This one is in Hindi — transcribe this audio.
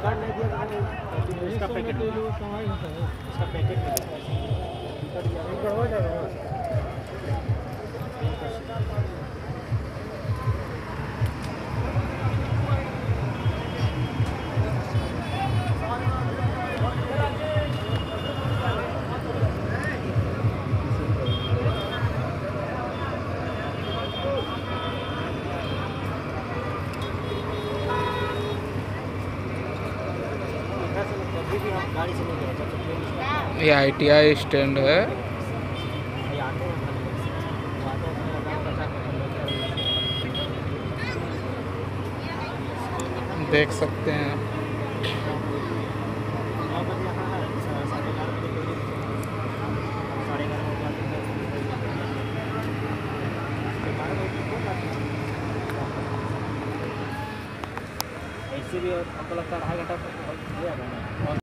कार्ड नहीं दिया तो इसका पैकेट ले लो, इसका पैकेट ले लो, बढ़वा जाएगा। ये ITI स्टैंड है। देख सकते हैं ऐसे भी हमको लगता है 2.5 घंटा